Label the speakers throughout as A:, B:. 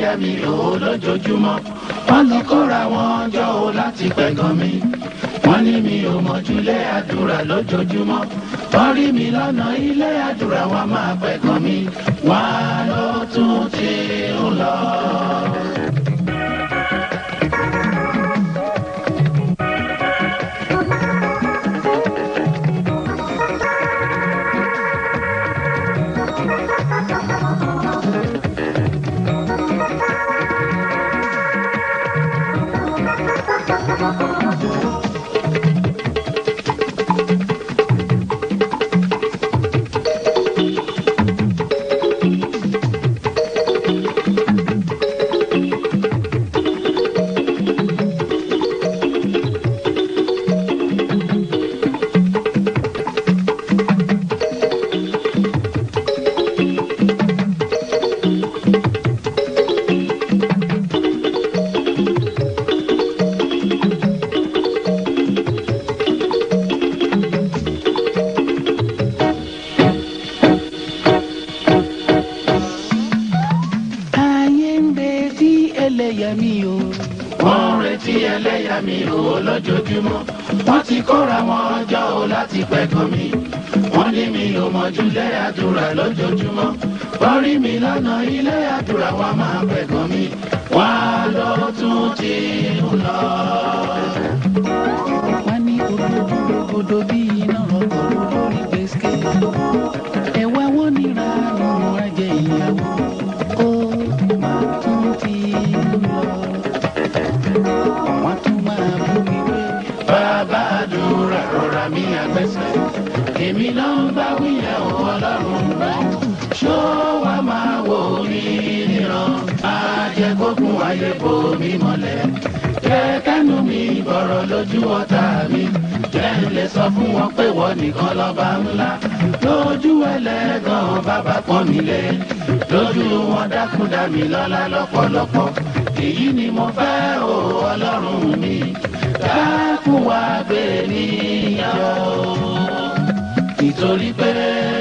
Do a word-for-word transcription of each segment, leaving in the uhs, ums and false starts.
A: ẹlẹ́yà mi ò lójoojúmọ́ wọ́n ti kóra wọn jọ o láti pẹ̀gàn mi wọ́n ní mi ò mọ̀júlé àdúrà lójoojúmọ́ wọ́n rí mi lọ́nà ilé àdúrà wọn máa pẹ̀gàn mi wọ́n ló tún ti ń lọ. ẹlẹ́yà mi o. wọ́n ń retí ẹlẹ́yà mi o lójoojúmọ́. wọ́n ti kóra wọn jọ o láti pẹ̀gàn mi. wọ́n ní mi ò mọ̀júlé àdúrà lójoojúmọ́. wọ́n rí mi lọ́nà ilé àdúrà wọn máa pẹ̀gàn mi. wọ́n ló tún ti ń lọ.
B: wọ́n ní odò bí iná ọkọ̀ lórí gbèsè. ẹ̀wà wọn nira lọ́rùn ajé ìyàwó. ó máa tún ti ń lọ. wọ́n tún máa bú mi pé.
A: bàbá àdúrà rọra mi àgbẹ̀sẹ̀. èmi náà ń bá wíyà ò ọlọ́run rẹ̀. ṣó wàá máa wò mí níran. ajẹ́gbógun ayé bò mí mọ́lẹ̀. jẹ́ kánú mi bọ̀rọ̀ lójú ọ̀tá mi. jẹ́ ń lè sọ fún wọn pé wọ́n nìkan lọ́ba ńlá. lójú ẹlẹ́gàn bàbá pọ́n mi lé. lójú wọn dákúndà mí lọ́lá lọ́pọ̀lọpọ̀. èyí ni mo fẹ́ o ọlọ́run mi. dákun wá gbé níyàwó. nítorí pé.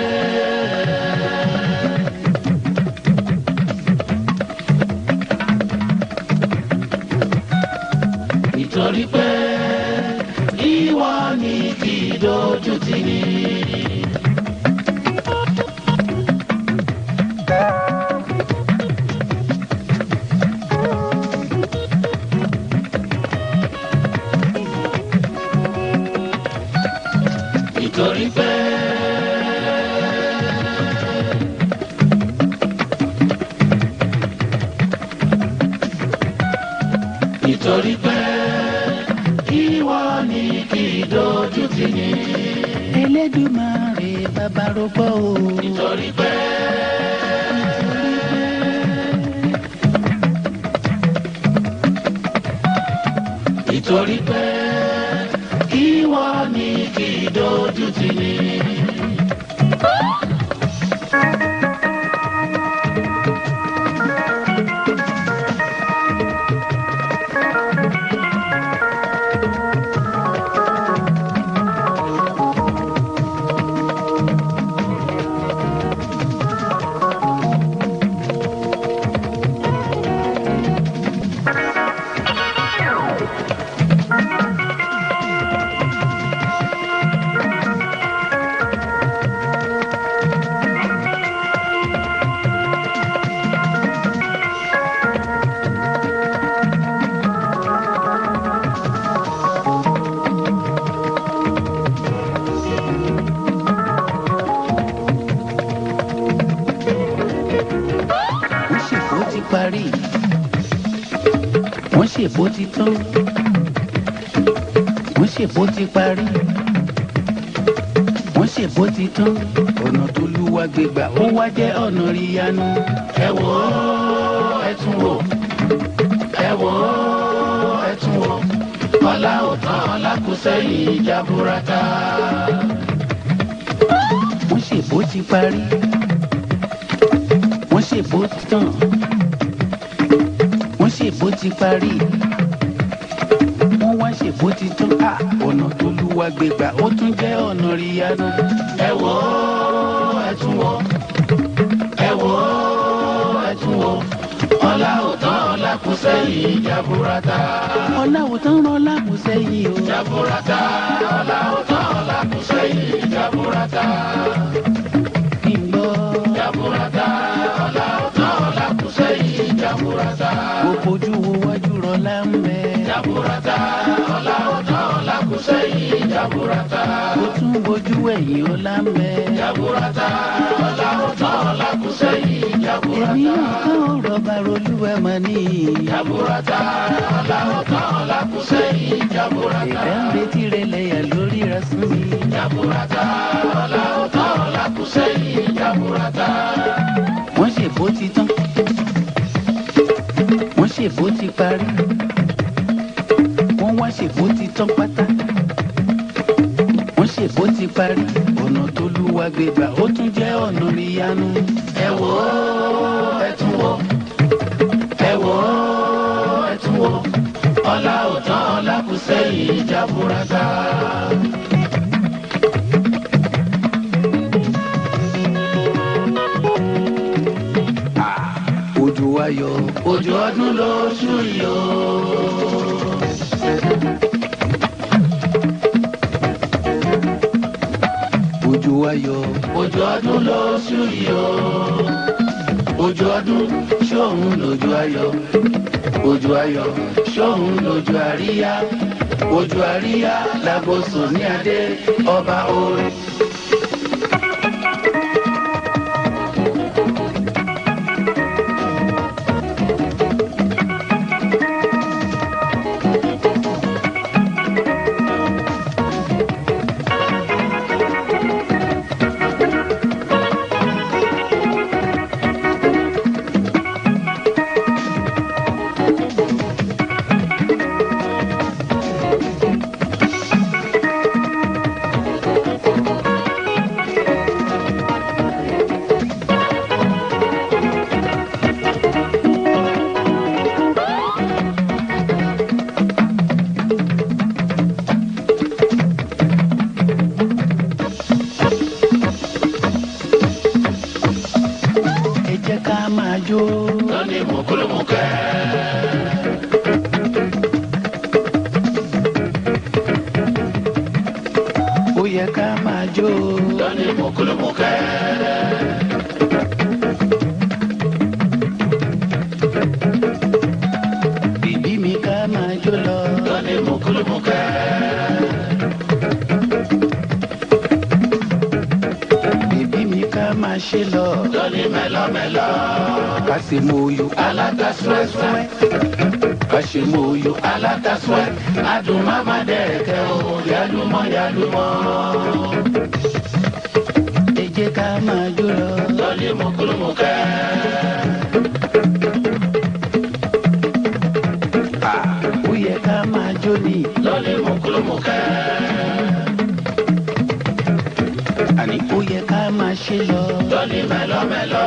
A: nítorí pé ìwọ ni kì í dojú tì ní. nítorí pé. nítorí pé ìwọ ni kì í dojú tì ní.
B: Elédùmarè bàbá rògbò o.
A: nítorí pé. nítorí pé ìwọ ni kì í dojú tì ní.
B: parí wọ́n ṣèbó ti tán wọ́n ṣèbó ti parí wọ́n ṣèbó ti tán ọ̀nà tó lúwa gbégbà ó wá jẹ́ ọ̀nà ríyanu.
A: ẹ wò ó ẹ tún wò ẹ wò ó ẹ tún wò ọlá ò tán ọlá kù sẹ́yìn ìjà burata.
B: wọ́n ṣèbó ti parí wọ́n ṣèbó ti tán wọ́n ṣèbó ti parí wọ́n wá ṣèbó ti tán á ọ̀nà tó lúwa gbégbà ó tún jẹ́ ọ̀nà ríyanu.
A: ẹ wò ó ẹ tún wò ẹ wò ó ẹ tún wò ọlá ò tán. sẹ́yìn jaburata.
B: ọ̀làwòtán rán ọ̀là kù sẹ́yìn o.
A: jaburata ọ̀làwòtán ọ̀là kù sẹ́yìn jaburata.
B: kí n gbọ́.
A: jaburata ọ̀làwòtán ọ̀là kù sẹ́yìn jaburata.
B: gbogbo ojú wo wájú rọlá ń bẹ.
A: jaburata ọ̀làwòtán ọ̀là kù sẹ́yìn jaburata.
B: ó tún bojú ẹ̀yìn ọlá ń bẹ.
A: jaburata ọ̀làwòtán ọ̀là kù sẹ́yìn jaburata.
B: èmi náà kọ́ ọ̀rọ̀ barolúwa mọ́ ní.
A: jaburata ọ̀làwòtán ọ̀là kù sẹ́yìn jaburata.
B: ìdá ń retí rẹ lẹ́yà lórí rasún mi.
A: jaburata ọ̀làwòtán ọ̀là kù sẹ́yìn jaburata.
B: wọ́n ṣèbó ti tán. wọ́n ṣèbó ti parí. wọ́n wá ṣèbó ti tán pátá. wọ́n ṣèbó ti parí. ọ̀nà tó lúwa gbégbà ó tún jẹ́ ọ̀nà ìyanu.
A: ẹ wò ó ẹ tún wò ẹ wò ó ẹ tún wò ọ̀làwòtán ọ̀là kù sẹ́yìn jaburata.
B: ojú ayọ̀
A: ojú ọdún lóṣù yìí o.
B: ojú ayọ̀
A: ojú ọdún lóṣù yìí o. ojú ọdún ṣóun lójú ayọ̀. ojú ayọ̀ ṣóun lójú àríyá. ojú àríyá làgbóso ní adé ọba orin.
B: ẹ jẹ́ ká máa jó.
A: lónìí mùkúlùmùkẹ́.
B: ó yẹ ká máa jó.
A: lónìí mùkúlùmùkẹ́.
B: bìbí mi ká máa jó lọ.
A: lónìí mùkúlùmùkẹ́.
B: bìbí mi ká máa ṣe lọ.
A: lónìí mẹ́lọ́mẹ́lọ́.
B: ká sì mọ oyún.
A: aláta súẹ́súẹ́.
B: ká ṣe mọ oyún.
A: aláta súẹ́. adùn máma dẹ̀kẹ́ o. yálùmọ́ yálùmọ́.
B: ẹ jẹ́ ká máa jó lọ.
A: lónìí mùkúlùmùkẹ́.
B: ó yẹ ká máa jó ni.
A: lónìí mùkúlùmùkẹ́.
B: àní ó yẹ ká máa ṣe lọ.
A: lónìí mẹ́lọ́mẹ́lọ́.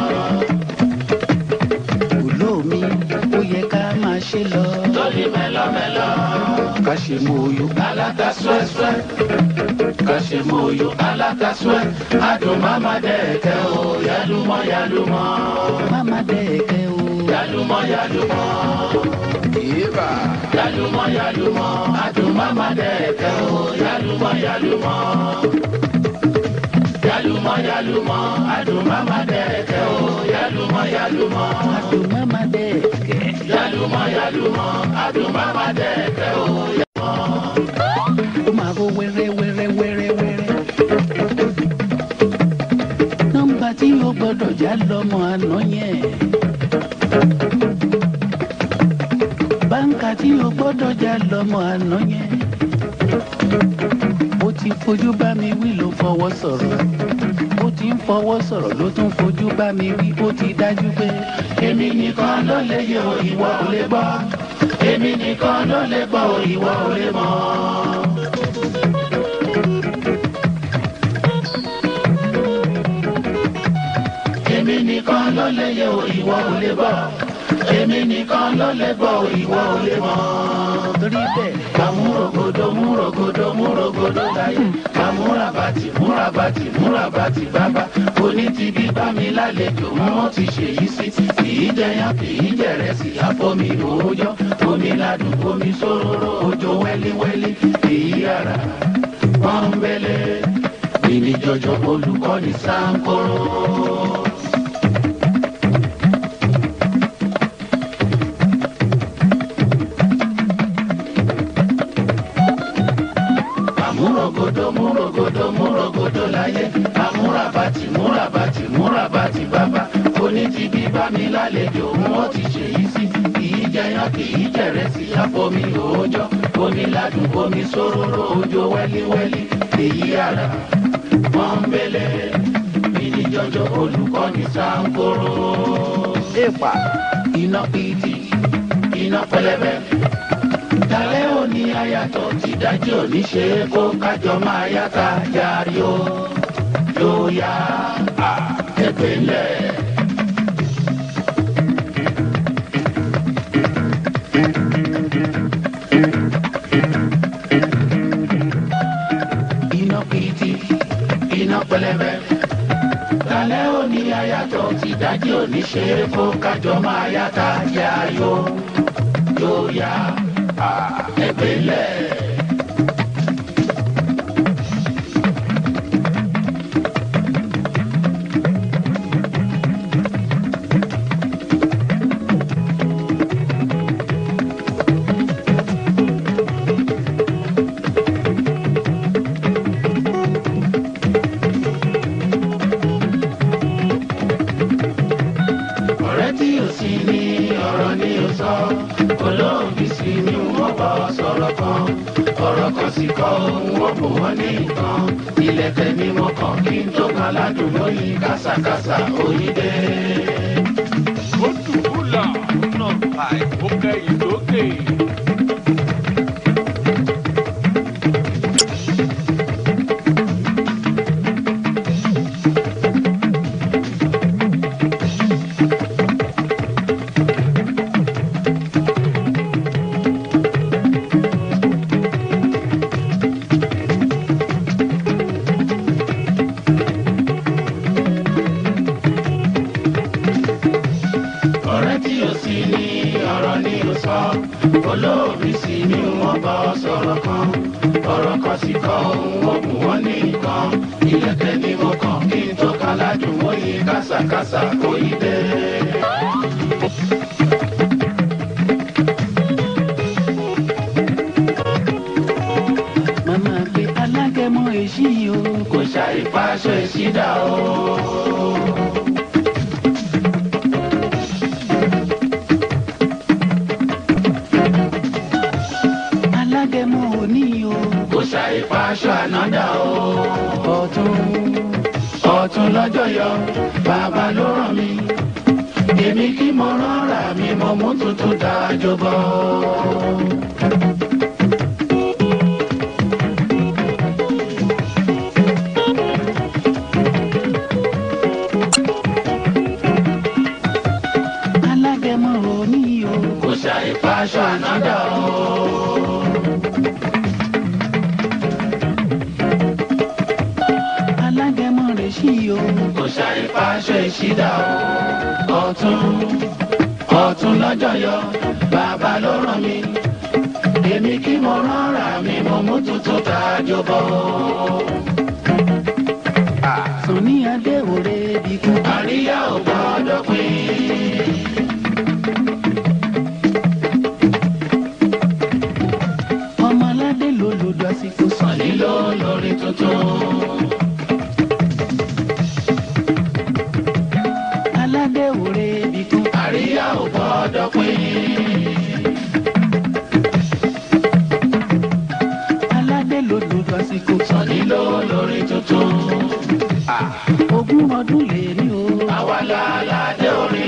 B: olómi ó yẹ ká máa ṣe lọ.
A: lónìí mẹ́lọ́mẹ́lọ́.
B: ká ṣe mọ oyún.
A: aláta súẹ́súẹ́. ká ṣe mọ oyún aláta súẹ́. adùn máma dẹ̀kẹ́ o. yálùmọ́ yálùmọ́.
B: máma dẹ̀kẹ́ o.
A: yálùmọ́ yálùmọ́.
B: yéèbà.
A: yálùmọ́ yálùmọ́. adùn máma dẹ̀kẹ́ o. yálùmọ́ yálùmọ́. yálùmọ́ yálùmọ́. adùn máma dẹ̀kẹ́ o. yálùmọ́ yálùmọ́.
B: adùn máma dẹ̀kẹ́.
A: yálùmọ́ yálùmọ́. adùn máma dẹ̀kẹ́ o.
B: ó máa ro wẹ́rẹ́ wẹ́rẹ́ wẹ́rẹ́ wẹ́rẹ́. nọ́mbà tí ó gbọ́dọ̀ já lọ́mọ àná yẹn. báńkà tí ó gbọ́dọ̀ já lọ́mọ àná yẹn. ó ti fojú bá mi wí ló fọwọ́ sọ̀rọ̀. ó ti ń fọwọ́ sọ̀rọ̀ ló tún fojú bá mi wí. ó ti dájú pé
A: èmi nìkan ló lè yẹ o, ìwọ ò lè gbọ́. èmi nìkan ló lè gbọ́ o, ìwọ ò lè mọ̀. èmi nìkan ló lè yẹ o, ìwọ ò lè gbọ́. èmi nìkan ló lè gbọ́ o, ìwọ ò lè mọ̀.
B: torí bẹ́ẹ̀.
A: Kàmúrògodò múrògodò múrògodò láyé. Kàmúrabàtì múrabàtì múrabàtì bàbá. Oní ti bí bá mi lálejò wọ́n ti ṣèyí sí. Kìí jẹyàn kìí jẹrẹsì àfomi òòjọ́. Omi ládùn omi sóróró òjò wẹ́líwẹ́lí. Èyí ara pọ́nbélé. Bìnní jọjọ olùkọ́ni Sankoro. Múrògodò múrògodò múrògodò láyé. Àmúrabàtì múrabàtì múrabàtì bàbá. Oní ti bí bá mi lálejò wọ́n ti ṣèyí sí. Kìí jẹyàn kìí jẹrẹsì àfomi òòjọ́. Omi ládùn omi sóróró òjò wẹ́líwẹ́lí. Èyí ara pọ́nbélé. Bìnní jọjọ olùkọ́ni Sankoro.
B: èèpà
A: Iná pìtì iná pẹlẹbẹ. Dalẹ́ òní ayàtọ̀ tí dájú òní ṣe é kó kájọ máa yáta yarí o. Yóò yá ẹgbẹ́ ńlẹ̀. Iná pìtì iná pẹlẹbẹ. Dalẹ́ òní ayàtọ̀ tí dájú òní ṣe é kó kájọ máa yáta yarí o. Yóò yá ẹgbẹ́ ńlẹ̀. Ọ̀rẹ́ tí ò sí ní ọ̀rọ̀ ni ó sọ. Olóòbí sí ni wọ́n bá sọ̀rọ̀ kan. Ọ̀rọ̀ kan sì kọ́ ohun ó bò wọ́n ní nǹkan. Ilẹ̀kẹ̀ ni mo kàn kí n tó kan ládùn lóyìn kásàkásà oyídé.
C: Ó dùbúlà náà láì ó kẹ́yìn lókè.
A: Ọ̀rẹ́ tí ò sí ní ọ̀rọ̀ ni ó sọ. Olóòbí sí ni wọ́n bá sọ̀rọ̀ kan. Ọ̀rọ̀ kan sì kọ́ ohun ó bù wọ́n ní nǹkan. Ilẹ̀kẹ̀ ni mo kàn kí n tó kan ládùn lóyìn kásàkásà oyídé.
B: màmá pé alágẹmọ èṣí o.
A: Kò ṣàì fàṣọ ìṣídà o.
B: alágẹmọ òní o.
A: Kò ṣàì fàṣọ ànádà o.
B: ọ̀tún
A: Ọ̀tún lọ́jọ́ yọ bàbá ló ràn mí. Èmi kí mo rán ra mi mo mú tuntun dájọ bọ́.
B: alágẹmọ òní o.
A: Kò ṣàì fàṣọ ànádà o.
B: alágẹmọ rèṣí o.
A: Kò ṣàì fàṣọ ìṣídà o. Ọ̀tún Ọ̀tún lọ́jọ́ yọ bàbá ló ràn mí. Èmi kí mo rán ra mi mo mú tuntun dájọ bọ́.
B: Sànní adé òre bí kú.
A: Àríyá ò gbọ́dọ̀ pín.
B: ọmọ aládé ló lòdù àsìkò sàn.
A: Sànní ló lórí tuntun.
B: aládé òre bí kú.
A: Àríyá ò gbọ́dọ̀ pín.
B: aládé ló lòdù àsìkò sàn.
A: Sànní ló lórí tuntun.
B: ogún ọdún lè ní o.
A: Àwa láládé orí.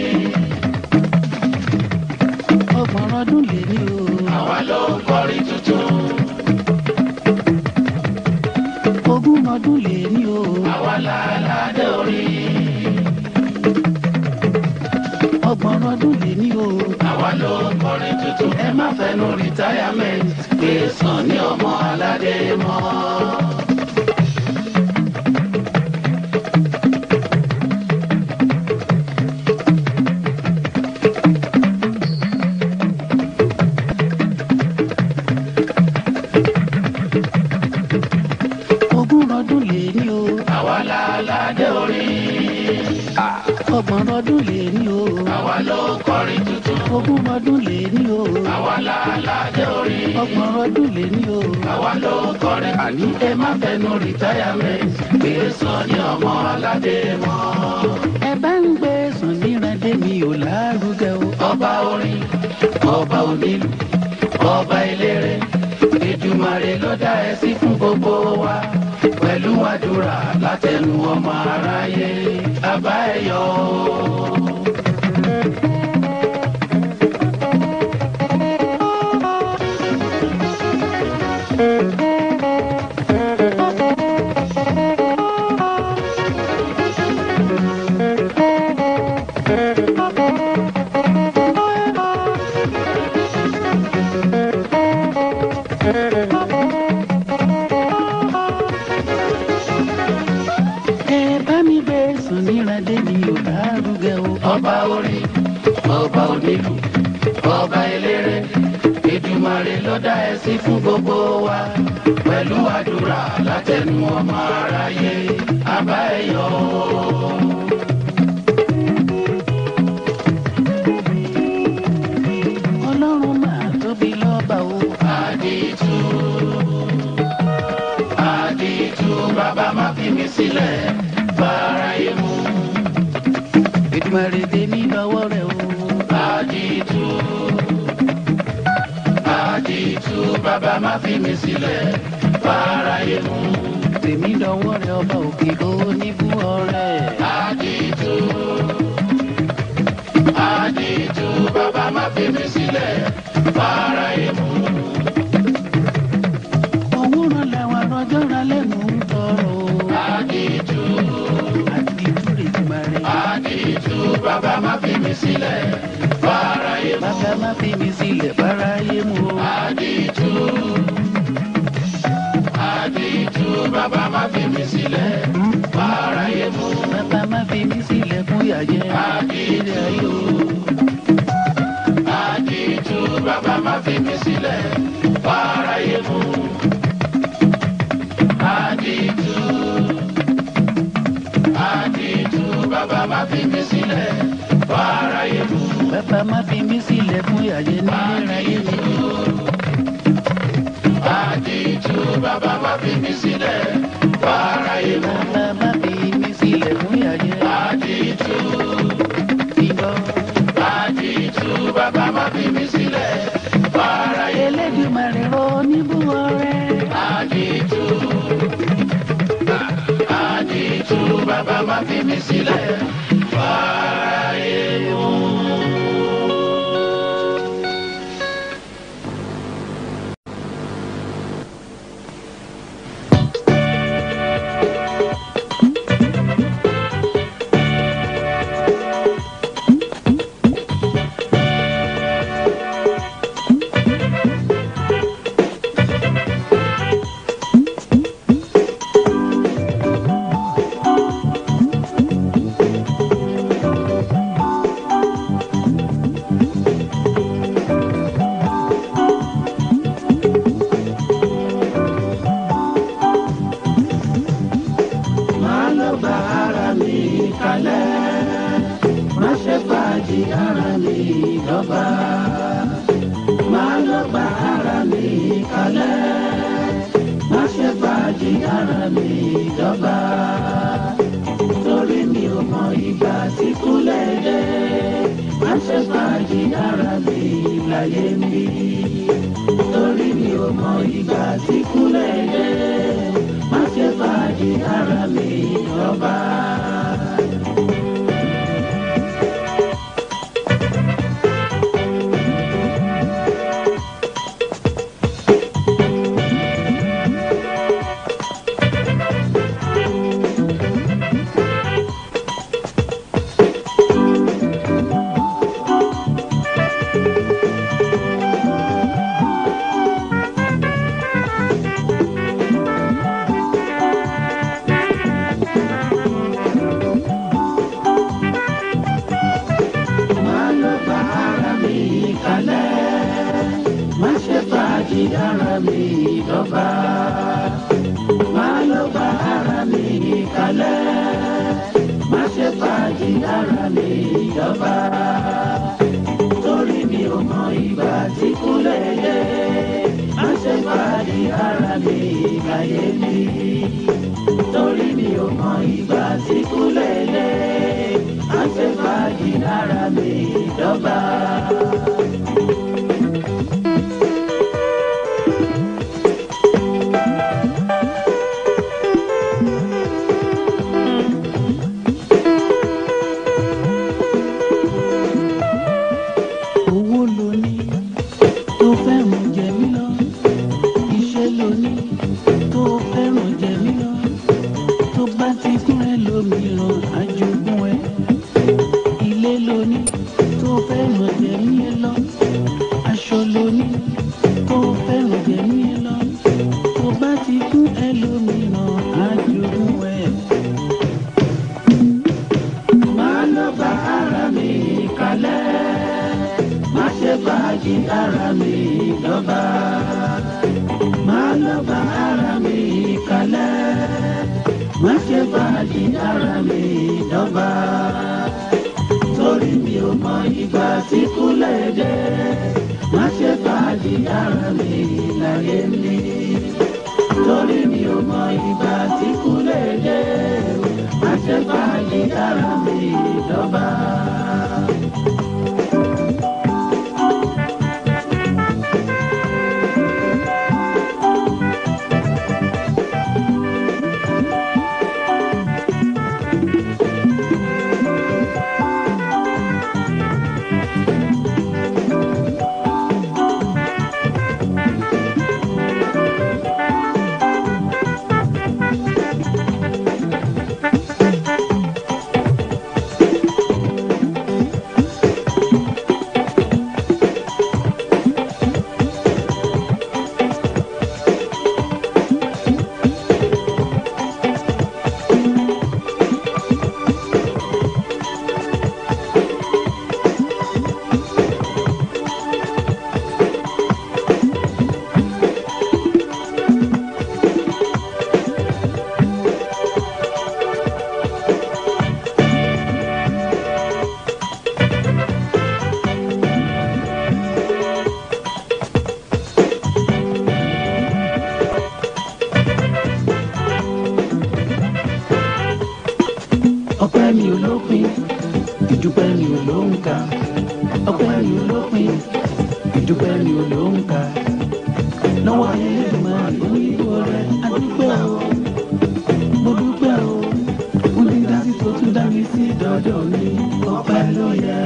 B: ọgbọ̀n ọdún lè ní o.
A: Àwa ló ń kọrin tuntun.
B: ogún ọdún lè ní o.
A: Àwa láládé orí.
B: ọgbọ̀n ọgbọ̀n ọdún lé ní o.
A: àwa ló kọrin tuntun ẹ má fẹnu retirement pé Sunny ọmọ aládé mọ́.
B: ogún ọdún lé ní o.
A: àwa la aládé orí.
B: ọgbọ̀n ọdún lé ní o.
A: àwa ló kọrin tuntun.
B: ogún ọdún lé ní o.
A: àwa la aládé orí.
B: ọgbọ̀n ọdún lé ní o.
A: àwa ló kọrin àní ẹ má fẹnu retirement pé Sunny ọmọ aládé mọ́.
B: ẹ bá ń gbé Sunny Adé mi ò lárugẹ o.
A: ọba orin ọba onílù ọba eléré Èdùmàrè ló dá ẹ sí fún gbogbo wa pẹ̀lú àdúrà látẹnu ọmọ aráyé àbá ẹ yọ̀ o.
B: ẹ bá mi gbé Sunny Adé mi ò lárugẹ o.
A: ọba orin ọba onílù ọba eléré Èdùmàrè ló dá ẹ sí fún gbogbo wa pẹ̀lú àdúrà látẹnu ọmọ aráyé àbá ẹ yọ̀ o.
B: ọlọ́run máa tóbi lọ́ba o.
A: àdìtú àdìtú bàbá má fi mi sílẹ̀ fáráyé mú.
B: Èdùmàrè dé mi lọ́wọ́ rẹ̀ o.
A: àdìtú àdìtú bàbá má fi mi sílẹ̀ fáráyé mú.
B: tèmi lọ́wọ́ rẹ̀ ọba òkè ó ní bú ọrẹ.
A: àdìtú àdìtú bàbá má fi mi sílẹ̀ fáráyé mú.
B: òwúrọ̀ làwọn rọjò ra lẹ́nu ń tọrọ o.
A: àdìtú
B: àdìtú Èdùmàrè.
A: àdìtú bàbá má fi mi sílẹ̀ fáráyé mú.
B: bàbá má fi mi sílẹ̀ fáráyé mú o.
A: àdìtú àdìtú bàbá má fi mi sílẹ̀ fáráyé mú.
B: bàbá má fi mi sílẹ̀ fún yàjẹ́.
A: àdìtú àdìtú bàbá má fi mi sílẹ̀ fáráyé mú. àdìtú àdìtú bàbá má fi mi sílẹ̀ fáráyé mú.
B: bàbá má fi mi sílẹ̀ fún yàjẹ́ nílé ráyé mi.
A: àdìtú bàbá má fi mi sílẹ̀ fáráyé mú.
B: bàbá má fi mi sílẹ̀ fún yàjẹ́.
A: àdìtú
B: ìlọ.
A: àdìtú bàbá má fi mi sílẹ̀ fáráyé mú.
B: Elédùmarè ro ní bú ọrẹ.
A: àdìtú àdìtú bàbá má fi mi sílẹ̀ fáráyé mú. fàájì ara mi dọ́gba. Má lọ bá ara mi kalẹ̀. Má ṣe fàájì ara mi dọ́gba. Torí mi ò mọ ìgbà tí kú lè dé. Má ṣe fàájì ara mi láyé mi. Torí mi ò mọ ìgbà tí kú lè dé. Má ṣe fàájì ara mi dọ́gba.
B: Ọpẹ́ mi ò lópin, ìdúpẹ́ mi ò lóǹkà. Ọpẹ́ mi ò lópin, ìdúpẹ́ mi ò lóǹkà. Lọ́wọ́ Elédùmarè onígbò rẹ̀ adúpẹ́ o, mo dúpẹ́ o. Fún dídá sí tó tún dá mi sí dọ́dọ̀ mi, ọpẹ́ ló yẹ.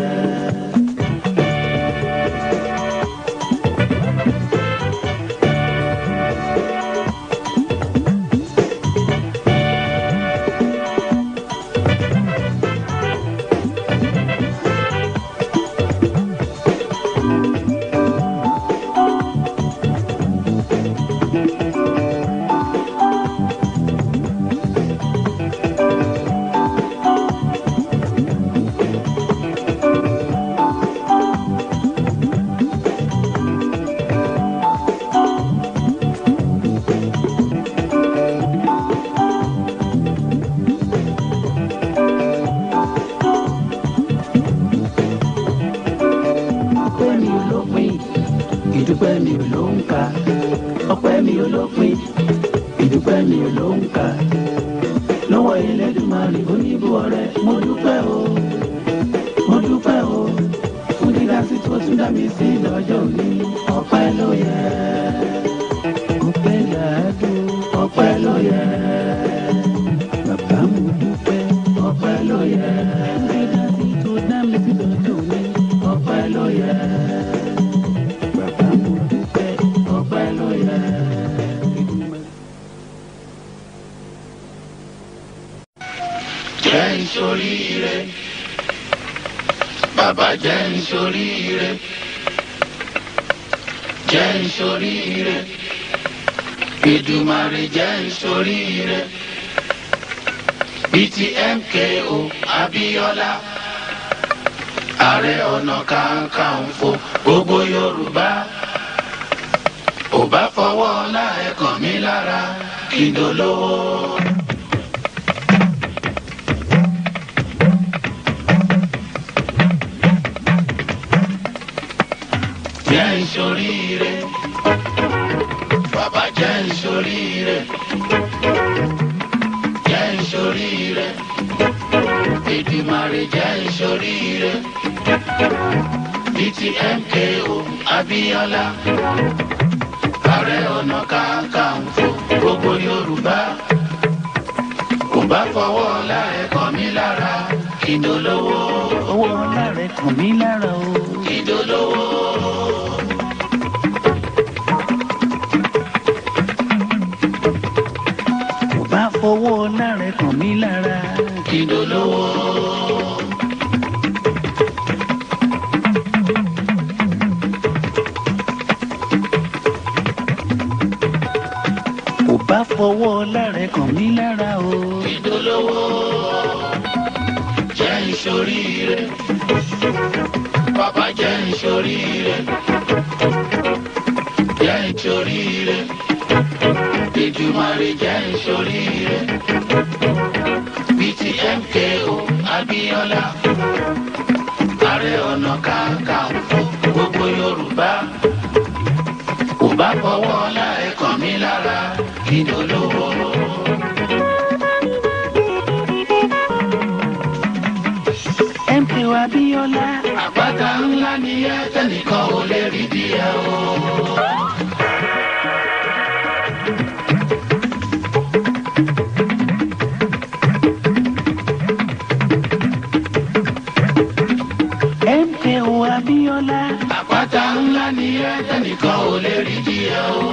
B: Ìdúpẹ́ mi ò lóǹkà, ọpẹ́ mi ò lópin, ìdúpẹ́ mi ò lóǹkà. Lọ́wọ́ Elédùmarè oníbú ọrẹ, mo dúpẹ́ o, mo dúpẹ́ o. Fún dídá sí tó tún dá mi sí lọ́jọ́ òní, ọpẹ́ ló yẹ. Ọpẹ́ làádùn, ọpẹ́ ló yẹ. Bàbá mo dúpẹ́, ọpẹ́ ló yẹ. Dídá sí tó dá mi sí lọ́jọ́ òní, ọpẹ́ ló yẹ.
A: Jẹ́ n ṣoríire, bàbá jẹ́ n ṣoríire, jẹ́ n ṣoríire, Èdùmàrè jẹ́ n ṣoríire, bíi ti M K O Abíọ́lá, Ààrẹ Ọ̀nà Kakanfò gbogbo Yorùbá, kò bá fọwọ́ ọlá ẹ̀ kàn mí lára kí n dolówó. jẹ́ ìṣoríire bàbá jẹ́ ìṣoríire jẹ́ ìṣoríire Èdùmàrè jẹ́ ìṣoríire bíi ti M K O Abíọ́lá Ààrẹ Ọ̀nà Kakanfò gbogbo Yorùbá kò bá fọwọ́ ọlá ẹ̀ kàn mí lára kí n dolówó.
B: owó ọlá rẹ̀ kàn mí lára o.
A: kí n dolówó.
B: kò bá fọwọ́ ọlá rẹ̀ kàn mí lára
A: kí n dolówó.
B: kò bá fọwọ́ ọlá rẹ̀ kàn mí lára o.
A: kí n dolówó. jẹ́ ìṣoríire bàbá jẹ́ ìṣoríire jẹ́ ìṣoríire Èdùmàrè jẹ́ ìṣoríire bíi ti M K O Abíọ́lá Ààrẹ Ọ̀nà Kakanfò gbogbo Yorùbá kò bá fọwọ́ ọlá ẹ̀ kàn mí lára kí n dolówó.
B: M K O Abíọ́lá
A: àpáta ńlá ni ẹ tẹnìkan ò lè rí díẹ̀ o.
B: M K O Abíọ́lá
A: àpáta ńlá ni ẹ tẹnìkan ò lè rí díẹ̀ o.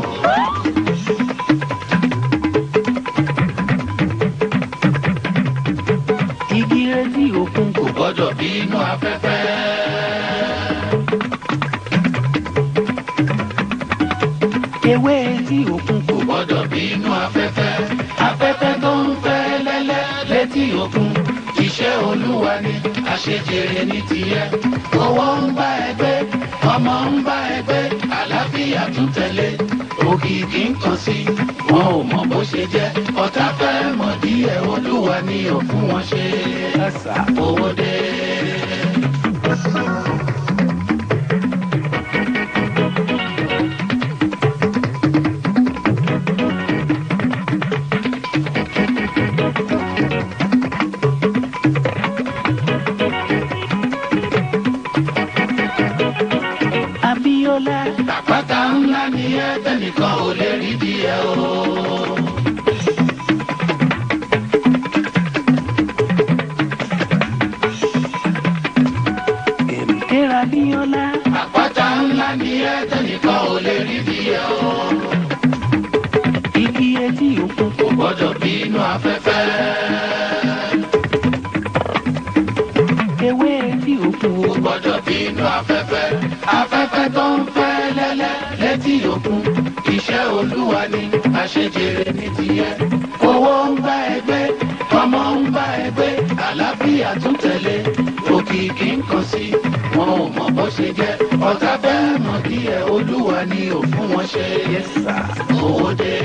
B: igi retí òkun kò
A: kò gbọ́dọ̀ bínú afẹ́fẹ́.
B: ewé etí òkun kò
A: kò gbọ́dọ̀ bínú afẹ́fẹ́. afẹ́fẹ́ tó ń fẹ́ lẹ́lẹ́ létí òkun iṣẹ́ Olúwa ni àṣejèrè ní tiẹ̀. owó ń bá ẹ gbé ọmọ ń bá ẹ gbé àlàáfíà tún tẹ̀lé òkìkí ń kàn sí wọn ò mọ̀ bó ṣe jẹ́ ọ̀tá fẹ́ mọ̀ díẹ̀ Olúwa ni ò fún wọn ṣe
B: àṣà.
A: owó dé.
B: Abíọ́lá
A: àpáta ńlá ni ẹ tẹnìkan ò lè rí díẹ̀ o.
B: Kẹ̀míkẹ́ra Abíọ́lá
A: àpáta ńlá ni ẹ tẹnìkan ò lè rí díẹ̀ o.
B: igi etí òkun
A: kò gbọ́dọ̀ bínú afẹ́fẹ́.
B: ewé etí òkun
A: kò gbọ́dọ̀ bínú afẹ́fẹ́. afẹ́fẹ́ tó ń fẹ́ lẹ́lẹ́ létí òkun iṣẹ́ Olúwa ni àṣejèrè ní tiẹ̀. owó ń bá ẹ gbé ọmọ ń bá ẹ gbé àlàáfíà tún tẹ̀lé òkìkí ń kàn sí wọn ò mọ̀ bó ṣe jẹ́ ọ̀tá fẹ́ mọ̀ díẹ̀ Olúwa ni ò fún wọn ṣe
B: yẹ́sà.
A: owó dé.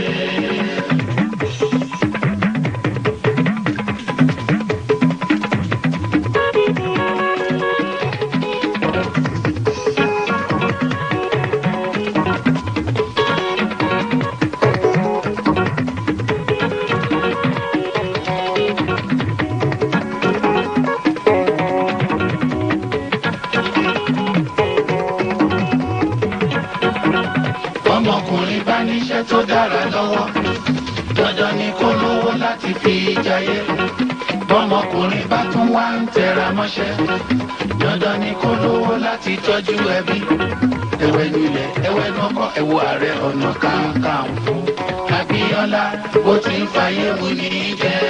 A: ọmọkùnrin bá níṣẹ́ tó dára lọ́wọ́ dandan ni kó lówó láti fi jayé. bọ́mọkùnrin bá tún wá ń tẹra mọ́ṣẹ́ dandan ni kó lówó láti tọ́jú ẹbí. ẹ̀wẹ̀ nílẹ̀ ẹ̀wẹ̀ lọ́kọ̀ ẹ̀wọ̀ Ààrẹ Ọ̀nà Kakanfò Abíọ́lá bó ti ń fàyè mu ní jẹ́.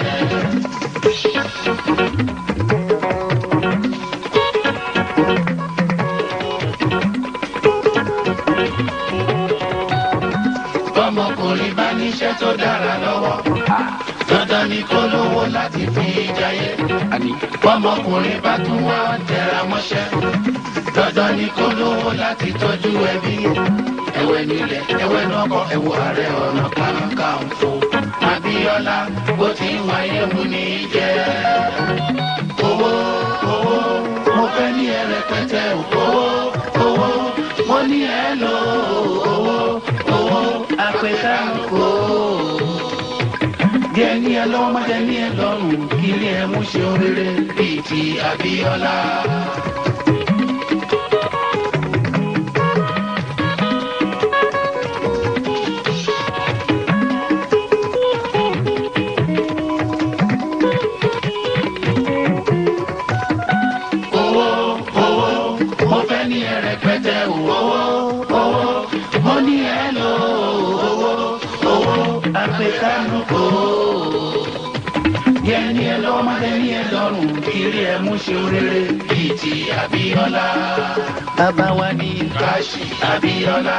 A: bọ́mọkùnrin bá níṣẹ́ tó dára lọ́wọ́ dandan ni kó lówó láti fi jayé. bọ́mọkùnrin bá tún wá tẹra mọ́ṣẹ́ dandan ni kó lówó láti tọ́jú ẹbí. ẹ̀wẹ̀ nílẹ̀ ẹ̀wẹ̀ lọ́kọ̀ ẹ̀wọ̀ ààrẹ ọ̀nà kakanfò. Abíọ́lá bó ti ń wáyé mu ní jẹ́. Owó owó mo fẹ́ ní ẹ rẹpẹtẹ owó owó mo ní ẹ lò owó owó àpèkánukò. Jẹ́ ní ẹ lọ́wọ́ má jẹ́ ní ẹ lọ́rùn kí ilé ẹ mú ṣe rere bíi ti Abíọ́lá. Àpèkánukò yẹni ẹ lọ́wọ́ má yẹni ẹ lọ́rùn kiri ẹ mú ṣe rere bíi ti Abíọ́lá. Bàbá wa ní Káṣí Abíọ́lá.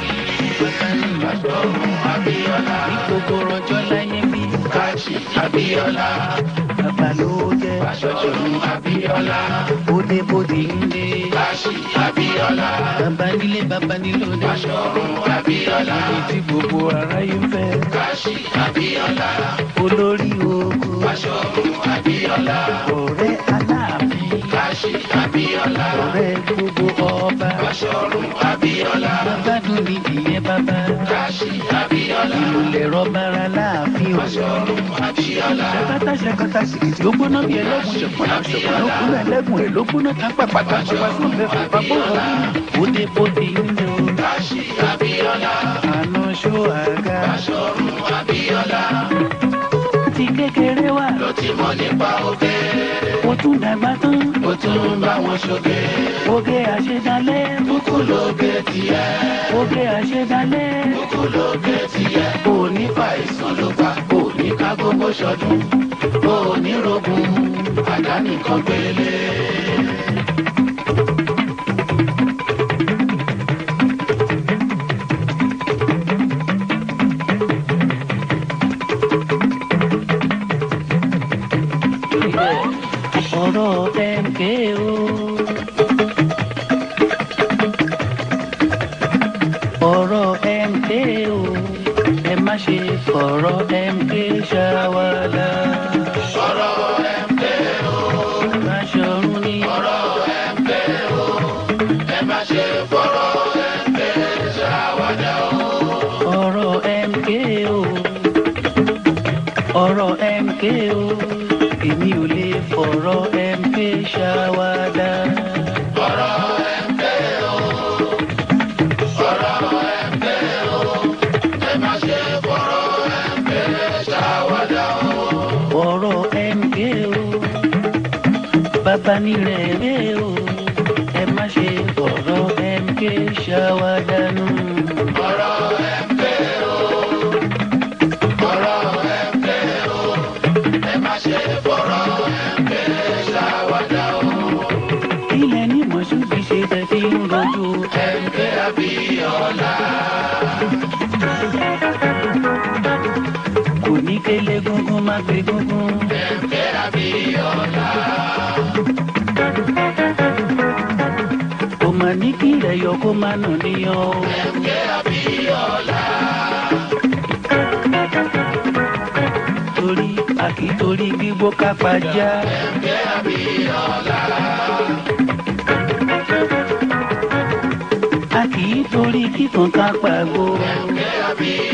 A: Ìbàdàn Abíọ́lá. Ìgbogbo rọjò láyé bí Káṣí Abíọ́lá. Bàbá ló jẹ́ Bàṣọ̀run Abíọ́lá. Bóde bóde ń dé Káṣí Abíọ́lá. Bàbá nílé bàbá nílò dé Bàṣọ̀run Abíọ́lá. Ètí gbogbo aráyé fẹ́ Káṣí Abíọ́lá. Olórí ogun Bàṣọ̀run Abíọ́lá. Ọ̀rẹ́ Aláàfin Káṣí Abíọ́lá. Ọ̀rẹ́ gbogbo ọba Bàṣọ̀run Abíọ́lá. Bàbá dùn ní ìyẹn bàbá Káṣí Abíọ́lá. Ìlú lẹ̀rọ bára láàfin Bàṣọ̀run Abíọ́lá. Ṣàkátà ṣàkátà sìkìtì ó gbóná bí ẹlẹ́gùn ṣẹ̀pọ̀nà ṣẹ̀pọ̀nà ó gbóná ẹlẹ́gùn ẹ̀ ló gbóná tápà pàtà ṣọwọ́ fún mẹ́fà bàbá òun. Bóde bóde ń lò Káṣí Abíọ́lá. Àná ṣó àga Bàṣọ̀run Abíọ́lá. Ti kékeré wa ló ti mọ̀ nípa oge. Ó tún dàgbà tán ó tún bá wọn ṣoge. Oge àṣedalẹ̀ búkú lóge tiẹ̀. Oge àṣedalẹ̀ búkú lóge tiẹ̀. Òní fàìsàn ló pa òní ká gbogbo ṣọdún. Òní rogun àdánìkan gbélé. Ọ̀rọ̀ M K O. Ọ̀rọ̀ M K O. Ẹ má ṣe fọ̀rọ̀ M K ṣàwàdà. Ọ̀rọ̀ M K O. Bàṣọ̀run ni ọ̀rọ̀ M K O. Ẹ má ṣe fọ̀rọ̀ M K ṣàwàdà o. Ọ̀rọ̀ M K O. Ọ̀rọ̀ M K O. Èmi ò lè fọ̀rọ̀ M K ṣàwàdà. Ọ̀rọ̀ M K O. Ọ̀rọ̀ M K O. Ẹ má ṣe fọ̀rọ̀ M K ṣàwàdà o. Ọ̀rọ̀ M K O. Bàbá ní rẹ̀ rẹ̀ o. Ẹ má ṣe fọ̀rọ̀ M K ṣàwàdà nù. Ọ̀rọ̀ M K O. Ọ̀rọ̀ M K O. Ẹ má ṣe fọ̀rọ̀ M K ṣàwàdà o. Ilẹ̀ ní Mọ̀ṣúdì ṣe tẹ̀ fi ń rojú M K Abíọ́lá. Kò ní kélé gúngún má gbé gúngún M K Abíọ́lá. Kò mà ní kí rẹ̀ yọ kó má nù níyàn M K Abíọ́lá. Torí àkìtorí gbígbó kápá já M K Abíọ́lá. A kì í torí kíkan kápá gbó M K Abíọ́lá.